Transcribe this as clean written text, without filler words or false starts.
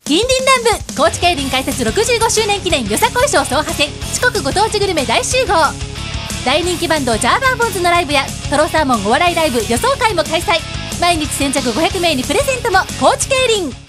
近隣乱舞、高知競輪開設65周年記念よさこい賞総派戦、四国ご当地グルメ大集合。大人気バンドジャーバーボンズのライブやトロサーモンお笑いライブ予想会も開催。毎日先着500名にプレゼントも。高知競輪。